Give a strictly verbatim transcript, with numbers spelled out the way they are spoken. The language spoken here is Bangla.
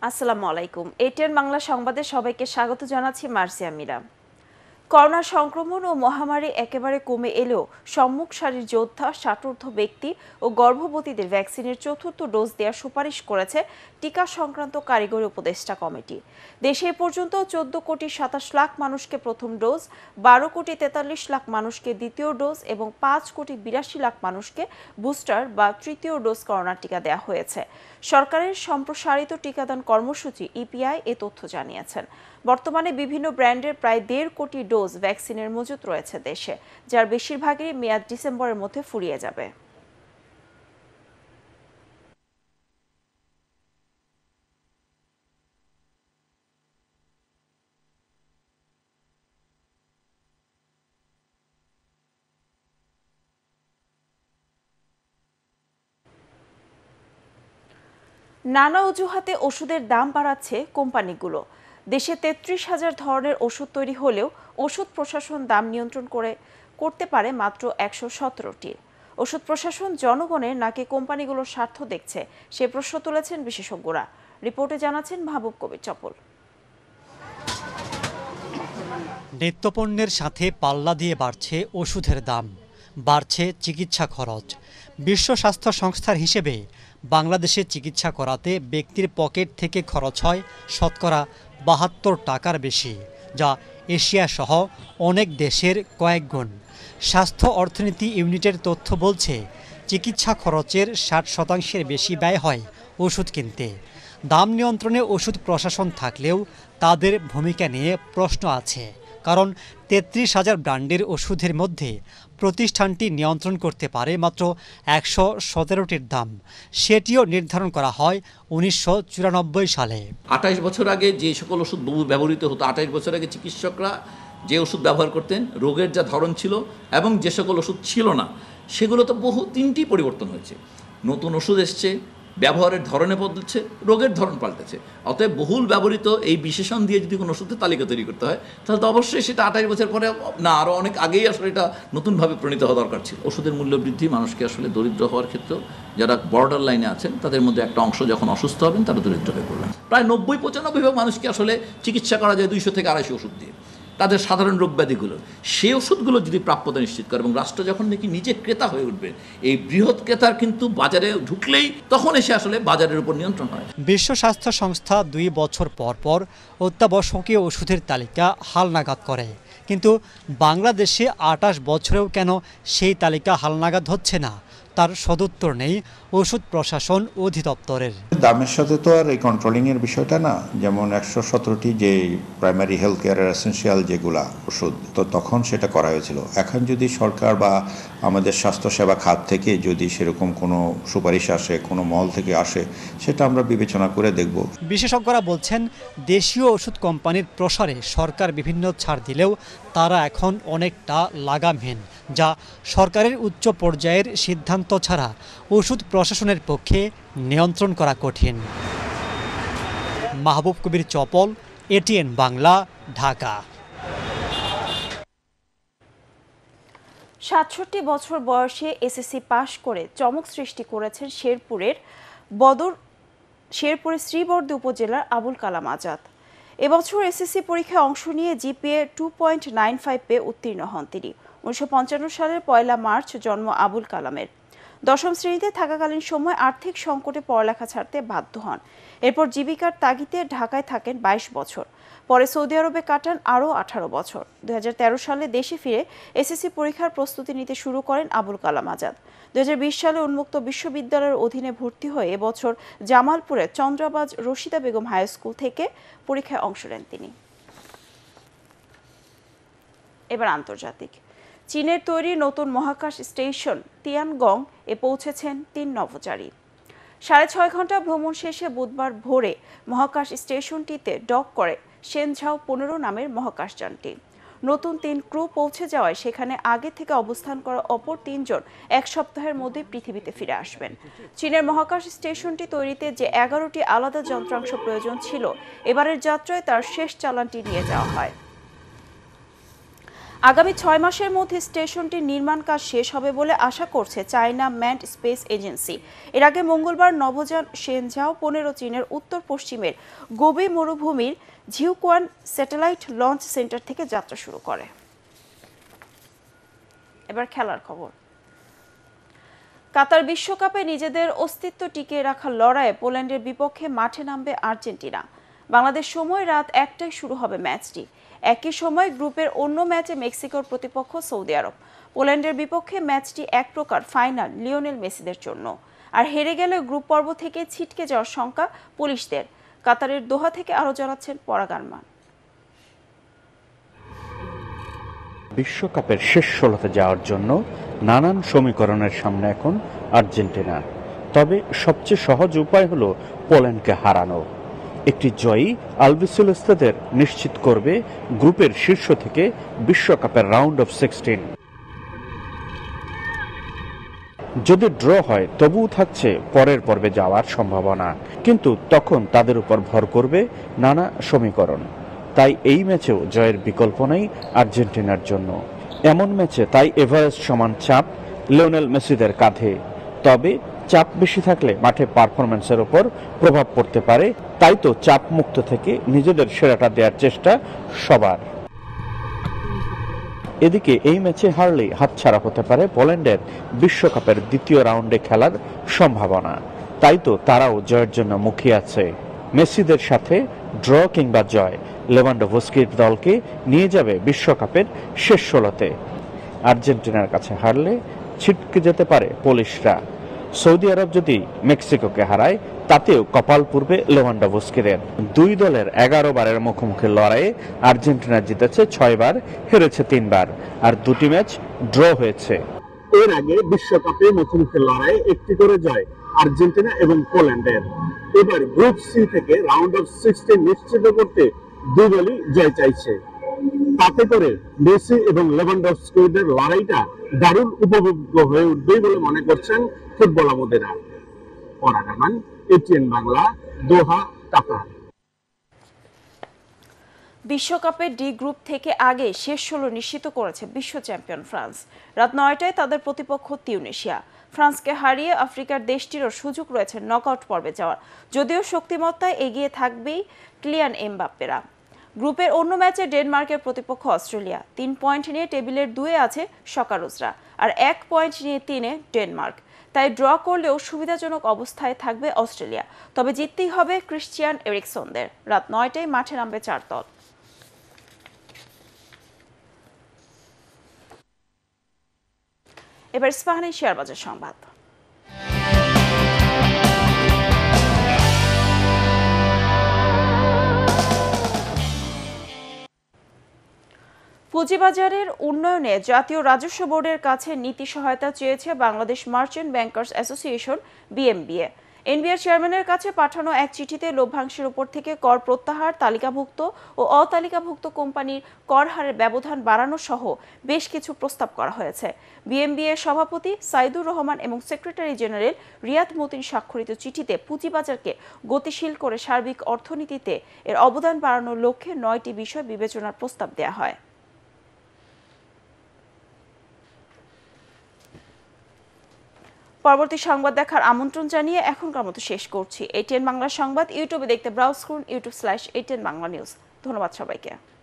আসসালামু আলাইকুম। এটিএন বাংলা সংবাদে সবাইকে স্বাগত জানাচ্ছি মার্জিয়া মিরা। করোনা সংক্রমণ ও মহামারী একেবারে কমে এলেও সম্মুখ সারির যোদ্ধা, ষাটোর্ধ্ব ব্যক্তি ও গর্ভবতীদের ভ্যাকসিনের চতুর্থ ডোজ দেওয়ার সুপারিশ করেছে টিকা সংক্রান্ত কারিগরি উপদেষ্টা কমিটি। দেশে এ পর্যন্ত চোদ্দ কোটি সাতাশ লাখ মানুষকে প্রথম ডোজ, বারো কোটি তেতাল্লিশ লাখ মানুষকে দ্বিতীয় ডোজ এবং পাঁচ কোটি বিরাশি লাখ মানুষকে বুস্টার বা তৃতীয় ডোজ করোনা টিকা দেওয়া হয়েছে। সরকারের সম্প্রসারিত টিকাদান কর্মসূচি ইপিআই এ তথ্য জানিয়েছেন। বর্তমানে বিভিন্ন ব্র্যান্ডের প্রায় দেড় কোটি ডোজ ভ্যাকসিনের মজুত রয়েছে দেশে, যার বেশিরভাগেরই মেয়াদ ডিসেম্বরের মধ্যে ফুরিয়ে যাবে। নানা অজুহাতে ওষুধের দাম বাড়াচ্ছে কোম্পানিগুলো। দেশে তেত্রিশ হাজার ধরনের ওষুধ তৈরি হলেও ওষুধ প্রশাসন দাম নিয়ন্ত্রণ করে করতে পারে মাত্র একশো সতেরোটি। ওষুধ প্রশাসন জনগণের নাকি কোম্পানিগুলোর স্বার্থ দেখছে, সে প্রশ্ন তুলেছেন বিশেষজ্ঞরা। রিপোর্টে জানাচ্ছেন মাহবুব কবির চপল। নিত্যপণ্যের সাথে পাল্লা দিয়ে বাড়ছে ওষুধের দাম, বাড়ছে চিকিৎসা খরচ। বিশ্ব স্বাস্থ্য সংস্থার হিসেবে বাংলাদেশে চিকিৎসা করাতে ব্যক্তির পকেট থেকে খরচ হয় শতকরা বাহাত্তর টাকার বেশি, যা এশিয়া সহ অনেক দেশের কয়েক গুণ। স্বাস্থ্য অর্থনীতি ইউনিটের তথ্য বলছে, চিকিৎসা খরচের ষাট শতাংশের বেশি ব্যয় হয় ওষুধ কিনতে। দাম নিয়ন্ত্রণে ওষুধ প্রশাসন থাকলেও তাদের ভূমিকা নিয়ে প্রশ্ন আছে, কারণ তেত্রিশ হাজার ব্র্যান্ডের ওষুধের মধ্যে প্রতিষ্ঠানটি নিয়ন্ত্রণ করতে পারে মাত্র একশো সতেরোটির দাম। সেটিও নির্ধারণ করা হয় উনিশশো চুরানব্বই সালে। আঠাইশ বছর আগে যে সকল ওষুধ বহু ব্যবহৃত হতো, আঠাইশ বছর আগে চিকিৎসকরা যে ওষুধ ব্যবহার করতেন, রোগের যা ধরন ছিল এবং যে সকল ওষুধ ছিল না, সেগুলো তো বহু তিনটি পরিবর্তন হয়েছে। নতুন ওষুধ এসছে, ব্যবহারের ধরনে বদলছে, রোগের ধরন পাল্টেছে। অতএব বহুল ব্যবহৃত এই বিশেষণ দিয়ে যদি কোনো ওষুধের তালিকা তৈরি করতে হয়, তাহলে তো অবশ্যই সেটা আঠাশ বছর পরে না, আরও অনেক আগেই আসলে এটা নতুনভাবে প্রণীত হওয়া দরকার ছিল। ওষুধের মূল্য বৃদ্ধি মানুষকে আসলে দরিদ্র হওয়ার ক্ষেত্রেও, যারা বর্ডার লাইনে আছেন তাদের মধ্যে একটা অংশ যখন অসুস্থ হবেন তারা দরিদ্র হয়ে পড়বেন। প্রায় নব্বই পঁচানব্বই ভাগ মানুষকে আসলে চিকিৎসা করা যায় দুইশো থেকে আড়াইশো ওষুধ দিয়ে, তাদের সাধারণ রোগ ব্যাধিগুলো। সেই ওষুধগুলো যদি প্রাপ্যতা নিশ্চিত করে এবং রাষ্ট্র যখন নাকি নিজে ক্রেতা হয়ে উঠবে, এই বৃহৎ ক্রেতার কিন্তু বাজারে ঢুকলেই তখন এসে আসলে বাজারের উপর নিয়ন্ত্রণ হয়। বিশ্ব স্বাস্থ্য সংস্থা দুই বছর পর পর অত্যাবশ্যকীয় ওষুধের তালিকা হালনাগাদ করে, কিন্তু বাংলাদেশে আটাশ বছরেও কেন সেই তালিকা হালনাগাদ হচ্ছে না, তার সদুত্তর নেই ওষুধ প্রশাসন অধিদপ্তরের। দামের সাথে তো আর এই কন্ট্রোলিংয়ের বিষয়টা না। যেমন একশো সতেরোটি যে প্রাইমারি হেলথ কেয়ারের এসেন্সিয়াল যেগুলা ওষুধ, তো তখন সেটা করা হয়েছিল। এখন যদি সরকার বা আমাদের স্বাস্থ্যসেবা খাত থেকে যদি সেরকম কোনো সুপারিশ আসে, কোনো মহল থেকে আসে, সেটা আমরা বিবেচনা করে দেখব। বিশেষজ্ঞরা বলছেন, দেশীয় ওষুধ কোম্পানির প্রসারে সরকার বিভিন্ন ছাড় দিলেও তারা এখন অনেকটা লাগামহীন, যা সরকারের উচ্চ পর্যায়ের সিদ্ধান্ত ছাড়া ওষুধ প্রশাসনের পক্ষে নিয়ন্ত্রণ করা কঠিন। মাহবুব কবির চপল, এটিএন বাংলা, ঢাকা। সাতষট্টি বছর বয়সে এসএসসি পাশ করে চমক সৃষ্টি করেছেন শেরপুরের বদর শেরপুরের শ্রীবর্দী উপজেলার আবুল কালাম আজাদ। এবছর এসএসসি পরীক্ষায় অংশ নিয়ে GPA two point nine five পেয়ে উত্তীর্ণ হন তিনি। উনিশশো পঞ্চান্ন সালের পয়লা মার্চ জন্ম আবুল কালামের। দশম শ্রেণীতে থাকাকালীন সময় আর্থিক সংকটে পড়ালেখা ছাড়তে বাধ্য হন। এরপর জীবিকার তাগিদে ঢাকায় থাকেন বাইশ বছর, পরে সৌদি আরবে কাটান আরও আঠারো বছর। দুই হাজার তেরো সালে দেশে ফিরে এসএসসি পরীক্ষার প্রস্তুতি নিতে শুরু করেন আবুল কালাম আজাদ। দুই হাজার বিশ সালে উন্মুক্ত বিশ্ববিদ্যালয়ের অধীনে ভর্তি হয়ে এবছর জামালপুরে চন্দ্রাবাজ রশিদা বেগম হাই স্কুল থেকে পরীক্ষায় অংশ নেন তিনি। এবার আন্তর্জাতিক। চীনের তৈরি নতুন মহাকাশ স্টেশন তিয়ানগং এ পৌঁছেছেন তিন নভোচারী। সাড়ে ছয় ঘন্টা ভ্রমণ শেষে বুধবার ভোরে মহাকাশ স্টেশনটিতে ডক করে শেনঝাও পনেরো নামের মহাকাশযানটি। নতুন তিন ক্রু পৌঁছে যাওয়ায় সেখানে আগে থেকে অবস্থান করা অপর তিনজন এক সপ্তাহের মধ্যে পৃথিবীতে ফিরে আসবেন। চীনের মহাকাশ স্টেশনটি তৈরিতে যে এগারোটি আলাদা যন্ত্রাংশ প্রয়োজন ছিল, এবারের যাত্রায় তার শেষ চালানটি নিয়ে যাওয়া হয়। আগামী ছয় মাসের মধ্যে স্টেশনটির নির্মাণ কাজ শেষ হবে বলে আশা করছে চায়না ম্যানড স্পেস এজেন্সি। এর আগে মঙ্গলবার নভোযান শেনঝাও পনেরো চীনের উত্তর পশ্চিমের গোবি মরুভূমির ঝিউকুয়ান স্যাটেলাইট লঞ্চ সেন্টার থেকে যাত্রা শুরু করে। এবার খেলার খবর। কাতার বিশ্বকাপে নিজেদের অস্তিত্ব টিকিয়ে রাখার লড়াইয়ে পোল্যান্ডের বিপক্ষে মাঠে নামবে আর্জেন্টিনা। বাংলাদেশ সময় রাত একটায় শুরু হবে ম্যাচটি। একই সময় গ্রুপের অন্য ম্যাচে মেক্সিকোর প্রতিপক্ষ সৌদি আরব। পোল্যান্ডের বিপক্ষে ম্যাচটি এক প্রকার ফাইনাল লিওনেল মেসিদের জন্য। আর হেরে গেলে গ্রুপ পর্ব থেকে ছিটকে যাওয়ার শঙ্কা পুলিশদের। কাতারের দোহা থেকে আরও জানাচ্ছেন পরাগানমান। বিশ্বকাপের শেষ ষোলোতে যাওয়ার জন্য নানান সমীকরণের সামনে এখন আর্জেন্টিনা। তবে সবচেয়ে সহজ উপায় হলো পোল্যান্ডকে হারানো। একটি জয়ী আলবিসেলেস্তাদের নিশ্চিত করবে গ্রুপের শীর্ষ থেকে বিশ্বকাপের রাউন্ড অফ সিক্সটিন। যদি ড্র হয় তবুও থাকছে পরের পর্বে যাওয়ার সম্ভাবনা, কিন্তু তখন তাদের উপর ভর করবে নানা সমীকরণ। তাই এই ম্যাচেও জয়ের বিকল্প নেই আর্জেন্টিনার জন্য। এমন ম্যাচে তাই এভারেস্ট সমান চাপ লিওনেল মেসিদের কাঁধে। তবে চাপ বেশি থাকলে মাঠে পারফরম্যান্সের উপর প্রভাব পড়তে পারে। তাই তো চাপ মুক্ত থেকে নিজেদের সেরাটা দেওয়ার চেষ্টা সবার। এদিকে এই ম্যাচে হারলেই হাতছাড়া হতে পারে পোল্যান্ডের বিশ্বকাপের দ্বিতীয় রাউন্ডে খেলার সম্ভাবনা। তাই তো তারাও জয়ের জন্য মুখিয়ে আছে। মেসিদের সাথে ড্র কিংবা জয় লেভানডোভস্কির দলকে নিয়ে যাবে বিশ্বকাপের শেষ ষোলোতে। আর্জেন্টিনার কাছে হারলে ছিটকে যেতে পারে পোলিশরা। সৌদি আরব যদি মেক্সিকোকে হারায় তাতেও কপাল পূর্বে লেভানডোভস্কিদের। দুই দলের এগারো বারের মুখোমুখি লড়াইয়ে আর্জেন্টিনা জিতেছে ছয় বার, হেরেছে তিনবার, আর দুটি ম্যাচ ড্র হয়েছে। এর আগে বিশ্বকাপে মুখোমুখি লড়াই একটি করে জয় আর্জেন্টিনা এবং পোল্যান্ডের। এবার গ্রুপ সি থেকে রাউন্ড অফ সিক্সটিন নিশ্চিত করতে দুই দলই জয় চাইছে। তাতে করে মেসি এবং লেভানডস্কিদের লড়াইটা দারুণ উপভোগ্য হয়ে উঠবে বলে মনে করছেন ফুটবল আমোদেরা। পরাগামান, এটিএন বাংলা, দোহা, কাতার। বিশ্বকাপের ডি গ্রুপ থেকে আগে শেষ ষোলো নিশ্চিত করেছে বিশ্ব চ্যাম্পিয়ন ফ্রান্স। রাত নয়টায় তাদের প্রতিপক্ষ তিউনিসিয়া। ফ্রান্সকে হারিয়ে আফ্রিকার দেশটিরও সুযোগ রয়েছে নকআউট পর্বে যাওয়ার। যদিও শক্তিমত্তায় এগিয়ে থাকবেই কিলিয়ান এমবাপ্পেরা। গ্রুপের অন্য ম্যাচে ডেনমার্কের প্রতিপক্ষ অস্ট্রেলিয়া। তিন পয়েন্ট নিয়ে টেবিলের দুয়ে আছে সকারুজরা, আর এক পয়েন্ট নিয়ে তিনে ডেনমার্ক। তাই ড্র করলেও সুবিধাজনক অবস্থায় থাকবে অস্ট্রেলিয়া। তবে জিততেই হবে ক্রিশ্চিয়ান এরিকসনদের। রাত নয়টায় মাঠে নামবে চার দল। এবার স্পেনের শেয়ার বাজার সংবাদ। পুঁজিবাজারের উন্নয়নে জাতীয় রাজস্ব বোর্ডের কাছে নীতি সহায়তা চেয়েছে Bangladesh merchant bankers association BMBA. NBR চেয়ারম্যানের কাছে পাঠানো এক চিঠিতে লভ্যাংশের উপর থেকে কর প্রত্যাহার, তালিকাভুক্ত ও অতালিকাভুক্ত কোম্পানির কর হারের ব্যবধান বাড়ানো সহ বেশ কিছু প্রস্তাব করা হয়েছে। বিএমবিএ সভাপতি সাইদুর রহমান এবং সেক্রেটারি জেনারেল রিয়াদ মতিন স্বাক্ষরিত চিঠিতে পুঁজিবাজারকে গতিশীল করে সার্বিক অর্থনীতিতে এর অবদান বাড়ানোর লক্ষ্যে নয়টি বিষয় বিবেচনার প্রস্তাব দেওয়া হয়। পরবর্তী সংবাদ দেখার আমন্ত্রণ জানিয়ে এখনকার মতো শেষ করছি। এটিএন বাংলা সংবাদ ইউটিউবে দেখতে ব্রাউজ করুন YouTube slash ATN Bangla news. ধন্যবাদ সবাইকে।